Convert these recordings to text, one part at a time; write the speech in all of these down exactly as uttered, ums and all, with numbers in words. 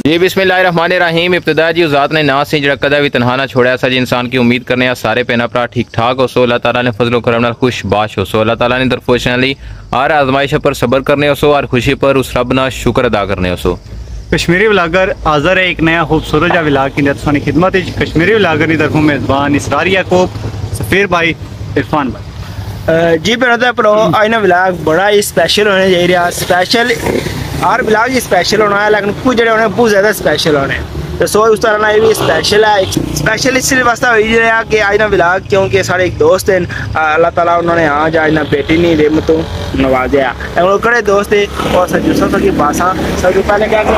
जी बिस्मिल्लाहिर्रहमानिर्रहीम। इब्तिदा जी ज़ात ने ना से जड़ा कदा भी तनहा ना छोड़ा सा जी इंसान की उम्मीद करने सारे पेना भरा ठीक ठाक हो सो अल्लाह ताला ने फजलो करम नाल खुश बाश हो सो अल्लाह ताला ने दरफोशनली हर आजमाइश पर सब्र करने हो सो और खुशी पर उस रब ना शुक्र अदा करने हो सो। कश्मीरी व्लागर हाज़र है एक नया खूबसूरत जा व्लाग की नफसानी खिदमत है। कश्मीरी व्लागर की तरफों मेज़बान इसरार याकूब, सफ़ीर भाई, इरफान भाई। जी ब्रदर प्रो आज ना व्लाग बड़ा ही स्पेशल होने जा रहा। स्पेशल हर व्लाग ही स्पेशल होना है, लेकिन कुछ जड़े होने बहुत ज़्यादा स्पेशल होने तो सो उस तरह ना ये भी स्पेशल है। स्पेशल इसलिए वास्ता हो रहा कि आज ना व्लाग क्योंकि सारे एक दोस्त हैं, अल्लाह ताला उन्होंने आज आज ना बेटी नहीं रेमतों नवाजा और कड़े दोस्त है और सजूसा सबकी बासा सबसे पहले क्या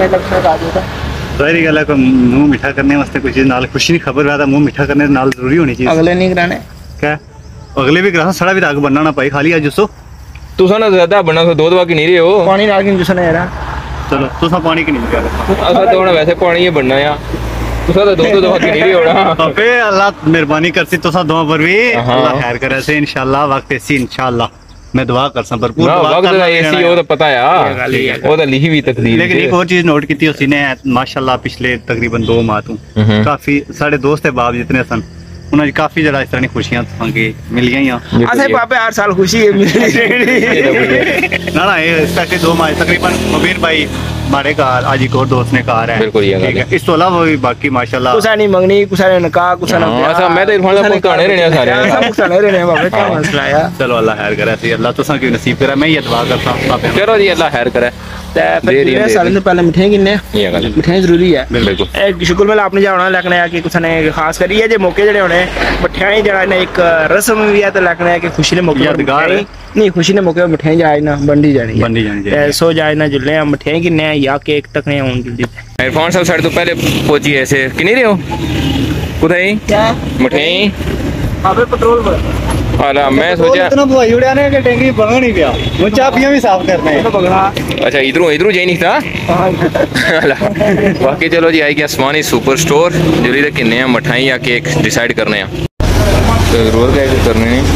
सारी गल मुँह मीठा करने वास्ते कुछ नाल खुशी नहीं खबर रहा मुँह मीठा करने नाल जरूरी होनी चाहिए। अगले नहीं कराने क्या अगले भी करा साड़ा भी आग बनना ना पाई खाली आज जुसो तुसा ना ज्यादा बनना तो दूध बाकी नहीं रहे हो पानी नाल की जुसना यार चलो तुसा पानी की नहीं कर असा तो होना वैसे पानी ही बनना या तुसा तो दूध तो बाकी नहीं रहे होना अबे अल्लाह मेहरबानी करसी तुसा दुआ पर भी अल्लाह खैर करे से इंशाल्लाह वक्त ऐसी इंशाल्लाह मैं दुआ कर सा भरपूर वक्त ऐसी हो तो पता है वो तो लिखी हुई तकदीर। लेकिन एक और चीज नोट की थी उसने माशाल्लाह पिछले तकरीबन दो माह तू काफी साढ़े दोस्त है बाप जितने सन उन्हें काफी जरा इस तरह की खुशियां मिल गई हैं। पापे हर साल खुशी है ना ना ये स्पेशली दो माह तकरीबन मुबीन भाई हमारे घर आज एक और दोस्त ने कार है बिल्कुल ये है। इस तो अलावा भी बाकी माशाल्लाह कुछ नहीं मंगनी कुछ नहीं निकाह कुछ नहीं ऐसा मैं तो इरफान का पुकाने रहने सारे सब पुकाने रहने बाबे क्या मसला है। चलो अल्लाह खैर करे सी अल्लाह तुसा की नसीब करे मैं ये दुआ करता हूं चलो जी अल्लाह खैर करे। सारे से पहले मिठाई किन्ने मिठाई जरूरी है बिल्कुल एक शुक्र मेला आपने जाना लगना है कि कुछ ने खास करिए जे मौके जड़े होने मिठाई जड़ा ने एक रस्म भी है तो लगना है कि खुशी ने मौके यादगार है नहीं खुशी ने मौके मिठाई जाए ना बंडी जानी बंडी जानी सो जाए ना जुलने मिठाई किन्ने या केक तक नहीं होन जल्दी। इरफान साहब साढ़े तो पहले पहुंची ऐसे कि नहीं रहे हो कुदाई क्या मिठाई अबे पेट्रोल पर अला मैं सोचा इतना भाई उड़ाने ने के टैंकी बगड़ नहीं गया वो चाबियां भी साफ करना है। अच्छा इधरों इधरों जाई नहीं था बाकी चलो जी आई गया आसमानी सुपर स्टोर जल्दी तक किन्ने मिठाई या केक डिसाइड करने तो जरूर क्या करने नहीं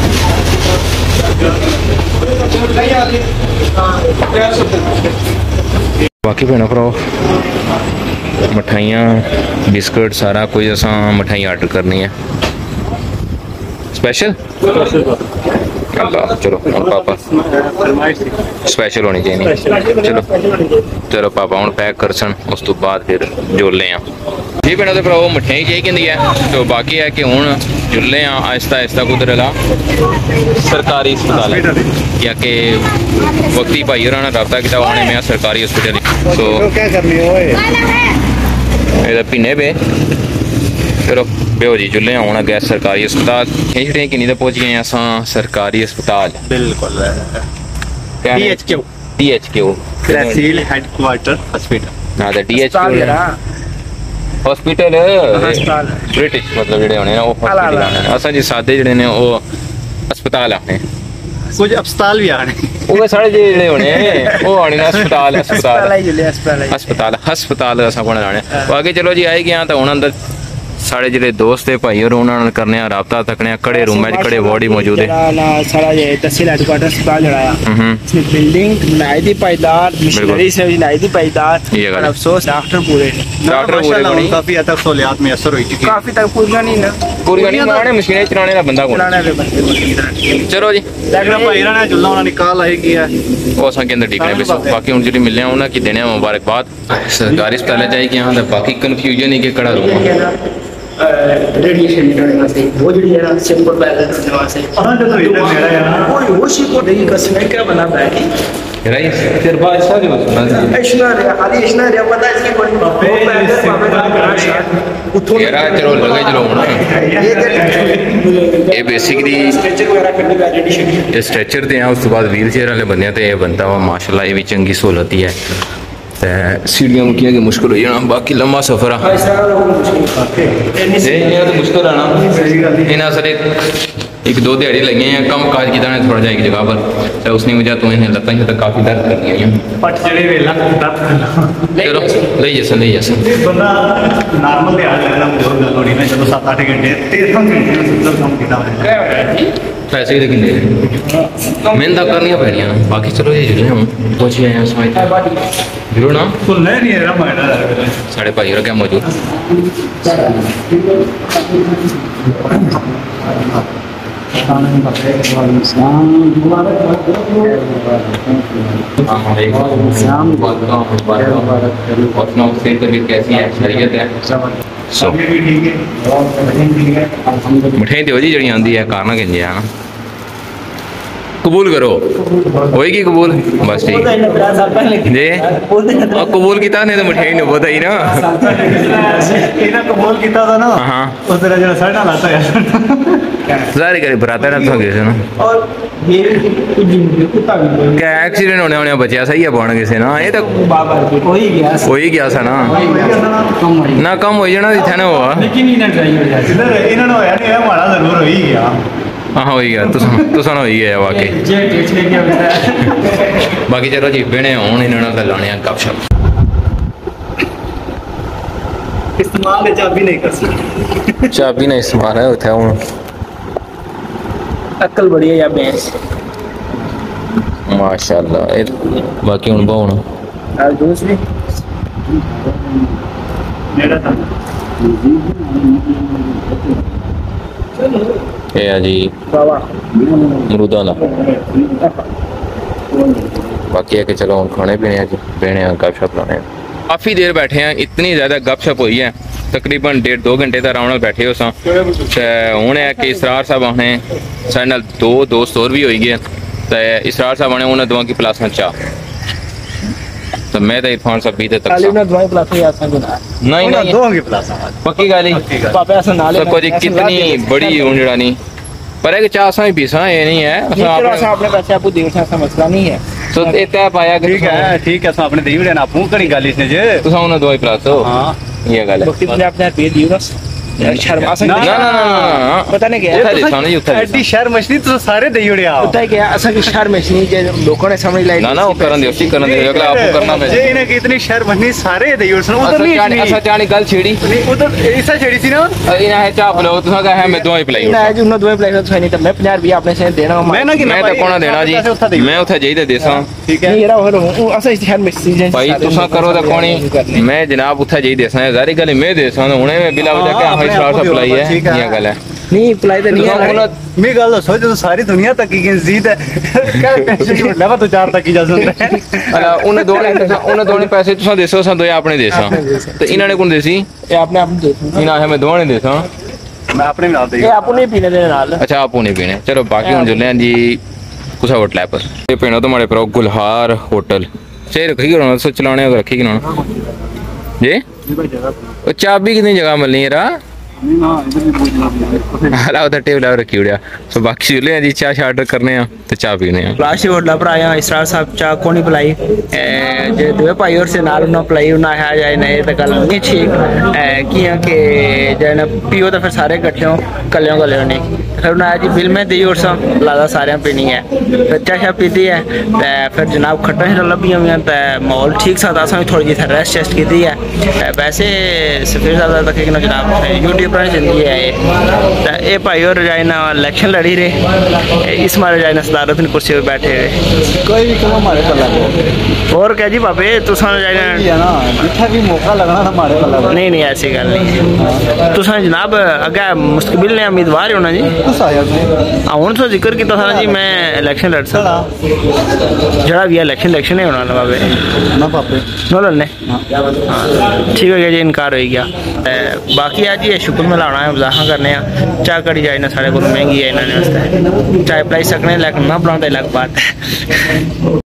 बाकी भैन भराओ मिठाइयाँ बिस्कुट सारा कुछ असा मिठाई आर्डर करनी है स्पेशल अल्लाह चलो और पापा स्पेशल होनी चाहिए चलो चलो पापा हूँ पैक कर सन उस तो बाद फिर जुलने जी भैन तो भराओ मिठाई चाहिए कहती है तो बाकी है कि हूँ जुलने आहिस्ता आहिस्ता कुदर ला सरकारी अस्पताल या कि वक्ती भाई होर रबता किया उन्होंने मैं सरकारी हॉस्पिटल तो क्या करनी है पीने पे चलो बेहो जी जुल्ले होना गैस सरकारी अस्पताल छड़ियां किन्नी तो पहुंच गए अस सरकारी अस्पताल बिल्कुल डीएचक्यू डीएचक्यू तहसील हेडक्वार्टर हॉस्पिटल हां तो डीएचक्यू हॉस्पिटल ब्रिटिश मतलब जेडे होने ना वो हॉस्पिटल असा जी सादे जेडे ने वो अस्पताल आने कुछ अस्पताल भी आने वो सारे जेडे होने वो आने ना अस्पताल अस्पताल अस्पताल अस्पताल अस्पताल असा कोण आने बाकी चलो जी आई गया तो हुन अंदर सारे जिले दोस्त है भाई और उन्होंने करने राबता तकने कड़े रूम में कड़े वार्ड मौजूद है सारा ये तहसील हेडक्वार्टर अस्पताल जड़ाया इसमें बिल्डिंग नायदी पायदार मिशनरी से नायदी पायदार और अफसोस डॉक्टर पूरे डॉक्टर पूरे काफी हद तक सहूलियात मैसर हुई थी काफी तक पूरी नहीं ना पूरी नहीं माने मशीनें चलाने का बंदा कौन चलो जी लेकिन भाई ने जुल्ला उन्होंने निकाल आएगी है वो असा के अंदर ठीक है बेसो बाकी उन जेडी मिलने उन्हें की देने मुबारकबाद सरकारी अस्पताल जाए कि यहां बाकी कंफ्यूजन है कि कड़ा रूम रेडिएशन निकलने वास्ते वो जो है ना सिंपल बैलेंस करने वास्ते हां तो इधर मेरा है ना वो वो शी को नहीं कसम है क्या बना बैठी राइस फिर बाद सारे सुना ऐशना रे खाली ऐशना रे पता है इसकी कोई बात यार चलो लगे चलो ना ये बेसिकली स्ट्रेचर वगैरह करने का रेडिएशन ये स्ट्रेचर ते हैं उस बाद व्हील चेयर वाले बंदे ते ये बनता हुआ माशाल्लाह ये भी चंगी सहूलत ही है सीढ़ियां मुकिया की मुश्किल हो जाना बाकी लंबा सफर है तो मुश्किल है ना इन्हें सर एक दो दिहाड़ी लगी हैं कम काज किया ने थोड़ा जाएगी जगह पर तो उसने वजह तो इन्हें लत्ता ही तो काफ़ी दर्द कर दिया पट चढ़े वेला दर्द करना चलो ले जैसा ले जैसा बंदा नॉर्मल दिहाड़ लगना जो गल होनी ना चलो सात आठ घंटे तेरह घंटे में सुंदर काम किया पैसे भी किन्ने मेहनत करनी पैनियां बाकी चलो ये जुड़े हम पहुंच गए हैं समझ जरूर ना सुन ले नहीं रहा मैडा साढ़े भाई और क्या मौजूद कैसी है शरीयत है मिठाई दो जी जड़ी आंदी है कारना किंज है ना कबूल करो होएगी कबूल बस ठीक जी और कबूल किया नहीं तो मिठाई नहीं पता ही ना इन्हें कबूल किया था ना हाँ उस तरह जरा सड़ना लाता है सारे करे बराता रहता किसी ना और ये कुत्ता भी क्या एक्सीडेंट होने होने बचा सही है पौन किसी ना ये तो हो ही गया हो ही गया सा ना ना कम हो जाना इतना ना हुआ लेकिन इन्हें ट्राई हो जाए इधर इन्होंने होया नहीं हमारा जरूर हो ही गया हाँ हो ही गया तुस तुसा हो ही गया वाकई जे टेस्ट लेके आता बाकी चलो जी बेने हूँ इन्होंने तो लाने गपशप इस्तेमाल चाबी नहीं कर सकते चाबी ने इस्तेमाल है उठा हूँ अक्ल बड़ी है या भैंस माशाल्लाह ये बाकी हूँ बहु और दूसरी मेरा था ये है जी बाबा मरूदा ला बाकी है कि चलो हम खाने पीने हैं जी बेने हैं गपशप लाने हैं काफ़ी देर बैठे हैं इतनी ज़्यादा गपशप हुई है तकरीबन डेढ़ दो घंटे तक आराम बैठे हो हूँ है कि इसरार साहब आने साढ़े नाल दो दोस्त और भी हो गए तो इसरार साहब आने उन्हें दुआ की प्लास में चाह तो मैं तो इरफान साहब भी तक खाली ना दवाई प्लास में आसान गुना नहीं नहीं दो होंगे प्लस पक्की गाली पापा ऐसा ना ले सबको जी कितनी बड़ी उंजड़ा नहीं पर है कि चाह सा ही पीसा ये नहीं है ऐसा अपने पैसे आपको देर से ऐसा मसला नहीं है तो इतना पाया कि ठीक है ठीक है अपने दी देना आपू करी गल इसने जे तुसा उन्हें दवाई प्लास हो हाँ ये गल है वक्त अपने अपने पे दियो ना शर्मा से ना ना ना पता नहीं क्या उठा दे सामने जी उठा एडी शहर मछली तो सारे दई उड़िया पता है क्या असा की शहर में नहीं जे लोगों ने सामने लाई ना ना वो करन दे उसी करन दे अगला आपको करना मैं जे इन्हें कितनी शहर मछली सारे दई उड़ उधर असा नहीं जानी असा जानी गल छेड़ी उधर ऐसा छेड़ी सी ना इना है चाप लो तुसा का है मैं दवाई पिलाई ना है जो उन्होंने दवाई पिलाई तो नहीं तो मैं पचास रुपया अपने से देना मैं ना कि मैं तो कोना देना जी मैं उठा जाई दे देसा ठीक है नहीं यार वो असा शहर में सीजन भाई तुसा करो तो कोनी मैं जनाब उठा जाई देसा जारी गल मैं देसा हुने मैं बिला वजह के हाई स्टार सप्लाई है ये गल है नहीं पिलाई तो नहीं है मैं गल दसो जो सारी दुनिया तक की जीत है क्या टेंशन की लेवा तो चार तक की जा सकता है उन्हें दोने उन्हें दोने पैसे तुसा देसो सा दो अपने देसा तो इन्होंने कौन देसी ये आपने आप देखो इना है मैं दोने देसा मैं अपने नाल दे ये आपको नहीं पीने देने नाल अच्छा आप नहीं पीने चलो बाकी हम जुले जी कुछ होटल है पर ये पीना तो हमारे पर गुलहार होटल चाहे रखी करो सो चलाने अगर रखी कि ना जी चाबी कितनी जगह मिलनी है रा हाला उधर टेबल रखी उड़िया सो बाकी जुले जी चाह शाह ऑर्डर करने हैं तो चाह पीने हैं प्लास्टिक होटल पर आया इसरार साहब चाह को नहीं पिलाई जे दो भाई और से नाल ना पिलाई ना है जाए नहीं तो गल नहीं ठीक किया कि जाए ना पियो तो फिर सारे इकट्ठे हो कलियों कलियों नहीं फिर ना जी बिल में दी और सब लादा सारे पीनी है फिर चाह शाह पीती है फिर जनाब खट्टा ही लभी हुई तो माहौल ठीक सा था असा थोड़ी जी रेस्ट टेस्ट की है वैसे सफेद ज़्यादा तक ना जनाब यूट्यूब पर जिंदगी है ये भाई और जाए ना इलेक्शन लड़ी रहे इस मारे जाए ना सदारत की कुर्सी पर बैठे रहे कोई भी कम हमारे पर लगे और क्या जी पापे तुसा जाए ना जितना भी मौका लगना हमारे पर लगे नहीं नहीं ऐसी गल नहीं तुसा जनाब अगे मुस्तकबिल ने उम्मीदवार होना जी हूँ तो जिक्र किया था जी मैं इलेक्शन लड़ सकता जरा भी इलेक्शन इलेक्शन ही होना बाबे ना पापे नो लड़ने ठीक हो गया जी इनकार हो गया बाकी आज ये शुक्र मिलाना है मजाक करने चाह कड़ी जाए ना साढ़े को महंगी है इन्होंने चाय पिलाई सकने लेकिन ना बनाते अलग बात है